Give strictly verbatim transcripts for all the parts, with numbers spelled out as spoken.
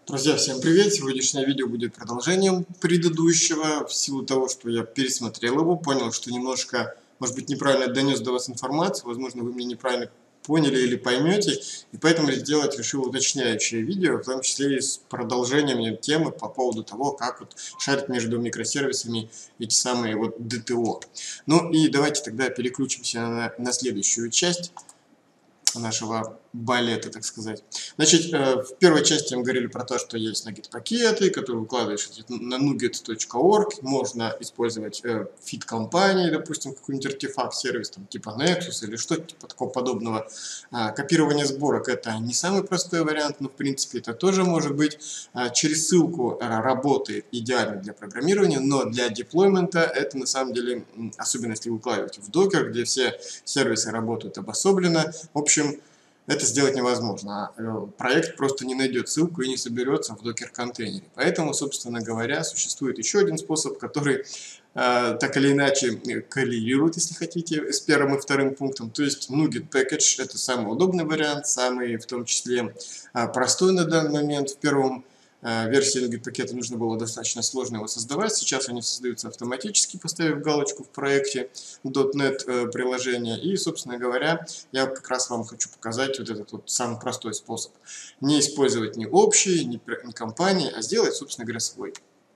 Друзья, всем привет! Сегодняшнее видео будет продолжением предыдущего. В силу того, что я пересмотрел его, понял, что немножко, может быть, неправильно донес до вас информацию. Возможно, вы меня неправильно поняли или поймете. И поэтому сделать решил уточняющее видео, в том числе и с продолжением темы по поводу того, как вот шарить между микросервисами эти самые вот ди ти о. Ну и давайте тогда переключимся на, на следующую часть нашего балета, так сказать. Значит, в первой части мы говорили про то, что есть нугет-пакеты, которые укладываешь на нугет точка орг. Можно использовать фид компании, допустим, какой-нибудь артефакт-сервис, там, типа Nexus или что-то типа такого подобного. Копирование сборок — это не самый простой вариант, но в принципе это тоже может быть. Через ссылку работает идеально для программирования, но для деплоймента это на самом деле, особенно если вы укладываете в докер, где все сервисы работают обособленно. В общем, это сделать невозможно. Проект просто не найдет ссылку и не соберется в докер-контейнере. Поэтому, собственно говоря, существует еще один способ, который э, так или иначе коррелирует, если хотите, с первым и вторым пунктом. То есть NuGet Package — это самый удобный вариант, самый в том числе э, простой на данный момент. В первом версии NuGet пакета нужно было достаточно сложно его создавать. Сейчас они создаются автоматически, поставив галочку в проекте .дот нет приложения. И, собственно говоря, я как раз вам хочу показать вот этот вот самый простой способ. Не использовать ни общие, ни, ни компании, а сделать, собственно говоря, свой.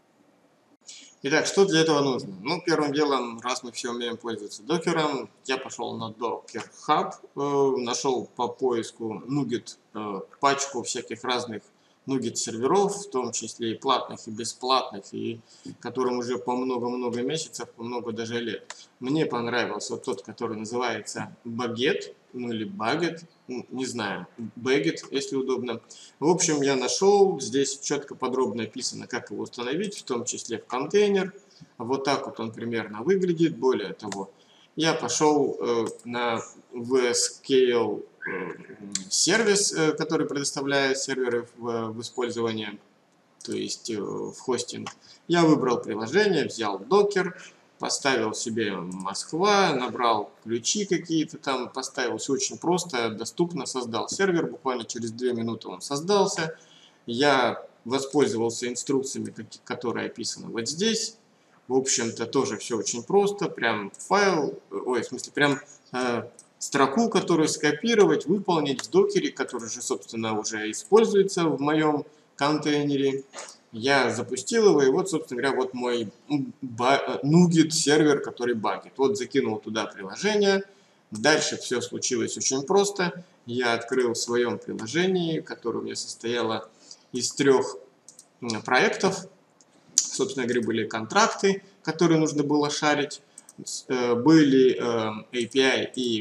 Итак, что для этого нужно? Ну, первым делом, раз мы все умеем пользоваться докером, я пошел на Docker Hub, э, нашел по поиску NuGet э, пачку всяких разных NuGet серверов, в том числе и платных, и бесплатных, и которым уже по много-много месяцев, по много даже лет. Мне понравился вот тот, который называется Baget, ну или Baget, не знаю, Baget, если удобно. В общем, я нашел, здесь четко подробно описано, как его установить, в том числе в контейнер. Вот так вот он примерно выглядит. Более того, я пошел э, на vScale сервис, который предоставляет серверы в, в использование, то есть в хостинг. Я выбрал приложение, взял докер, поставил себе Москва, набрал ключи какие-то там, поставил. Все очень просто, доступно, создал сервер. Буквально через две минуты он создался. Я воспользовался инструкциями, которые описаны вот здесь. В общем-то, тоже все очень просто. Прям файл, ой, в смысле, прям э, строку, которую скопировать, выполнить в докере, который же, собственно, уже используется в моем контейнере. Я запустил его, и вот, собственно говоря, вот мой NuGet сервер, который багит. Вот закинул туда приложение. Дальше все случилось очень просто. Я открыл в своем приложении, которое у меня состояло из трех проектов. Собственно говоря, были контракты, которые нужно было шарить. Были эй пи ай и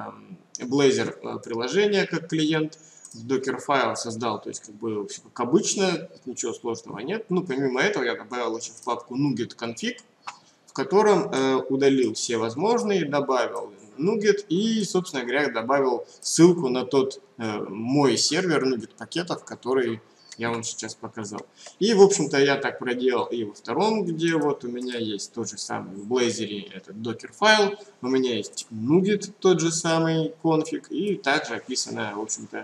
Blazor приложения как клиент. Docker файл создал, то есть как бы все как обычно, ничего сложного нет. Ну, помимо этого я добавил еще в папку NuGet config, в котором э, удалил все возможные, добавил NuGet и, собственно говоря, добавил ссылку на тот э, мой сервер NuGet пакетов, который я вам сейчас показал. И, в общем-то, я так проделал и во втором, где вот у меня есть тот же самый в Blazor этот Docker файл, у меня есть NuGet, тот же самый конфиг, и также описано, в общем-то,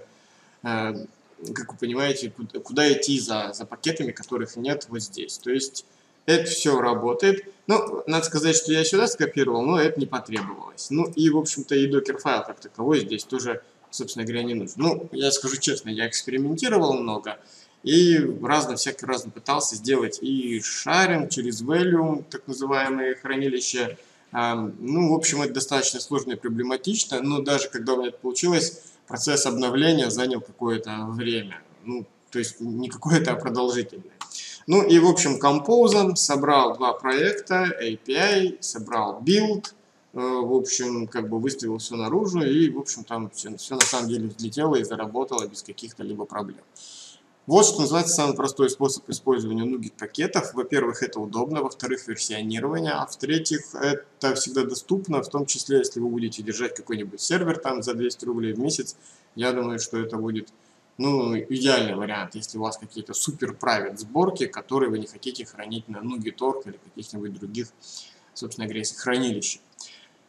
как вы понимаете, куда, куда идти за, за пакетами, которых нет вот здесь. То есть это все работает. Ну, надо сказать, что я сюда скопировал, но это не потребовалось. Ну и, в общем-то, и докер файл как таковой здесь тоже, собственно говоря, не нужен. Ну, я скажу честно, я экспериментировал много и разно, всякий разно пытался сделать и шаринг через Volume, так называемые хранилища. Ну, в общем, это достаточно сложно и проблематично, но даже когда у меня это получилось, процесс обновления занял какое-то время. Ну, то есть не какое-то, а продолжительное. Ну и, в общем, Compose собрал два проекта, эй пи ай, собрал build, э, в общем, как бы выставил все наружу, и, в общем, там все, все на самом деле взлетело и заработало без каких-то либо проблем. Вот что называется самый простой способ использования NuGet пакетов. Во-первых, это удобно, во-вторых, версионирование, а в-третьих, это всегда доступно, в том числе, если вы будете держать какой-нибудь сервер там за двести рублей в месяц. Я думаю, что это будет, ну, идеальный вариант, если у вас какие-то супер private сборки, которые вы не хотите хранить на NuGet точка орг или каких-нибудь других, собственно говоря, хранилищах.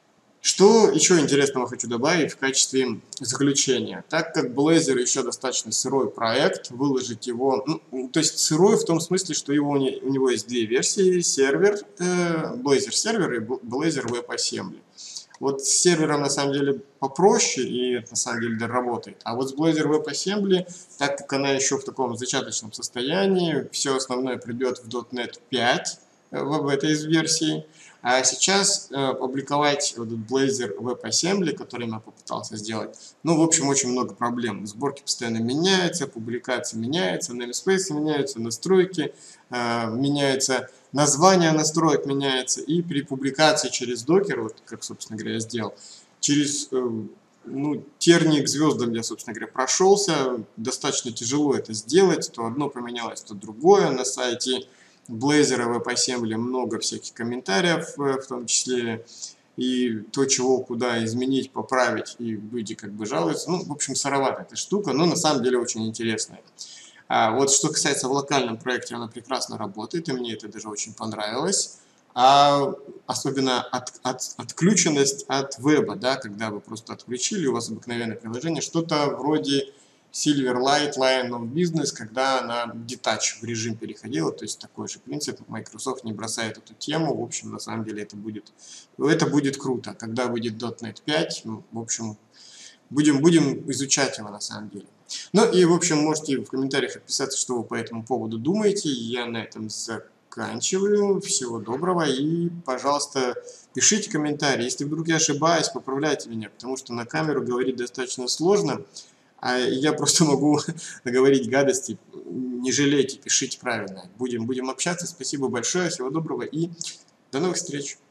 Что еще интересного хочу добавить в качестве заключения? Так как Blazor еще достаточно сырой проект, выложить его, ну, то есть сырой в том смысле, что его, у него есть две версии, сервер, э, Blazor сервер и Blazor WebAssembly. Вот с сервером на самом деле попроще и это на самом деле работает. А вот с Blazor WebAssembly, так как она еще в таком зачаточном состоянии, все основное придет в .дот нет пять в, в этой версии. А сейчас э, опубликовать вот этот Blazor WebAssembly, который я попытался сделать, ну, в общем, очень много проблем. Сборки постоянно меняются, публикации меняются, namespace меняются, настройки э, меняются, название настроек меняется, и при публикации через докер, вот как, собственно говоря, я сделал, через э, ну, тернии к звездам я, собственно говоря, прошелся, достаточно тяжело это сделать, то одно поменялось, то другое на сайте Blazor WebAssembly много всяких комментариев, в том числе и то, чего, куда изменить, поправить, и люди как бы жалуются. Ну, в общем, сыроватая эта штука, но на самом деле очень интересная. А вот что касается в локальном проекте, она прекрасно работает, и мне это даже очень понравилось. А особенно от, от, отключенность от веба, да, когда вы просто отключили, у вас обыкновенное приложение, что-то вроде Silverlight Line of Business, когда на detach в режим переходила, то есть такой же принцип, Microsoft не бросает эту тему, в общем, на самом деле это будет, это будет круто, когда будет .дот нет пять, ну, в общем, будем, будем изучать его на самом деле. Ну и, в общем, можете в комментариях отписаться, что вы по этому поводу думаете, я на этом заканчиваю, всего доброго и, пожалуйста, пишите комментарии, если вдруг я ошибаюсь, поправляйте меня, потому что на камеру говорить достаточно сложно. А я просто могу наговорить гадости. Не жалейте, пишите правильно. Будем, будем общаться. Спасибо большое. Всего доброго и до новых встреч.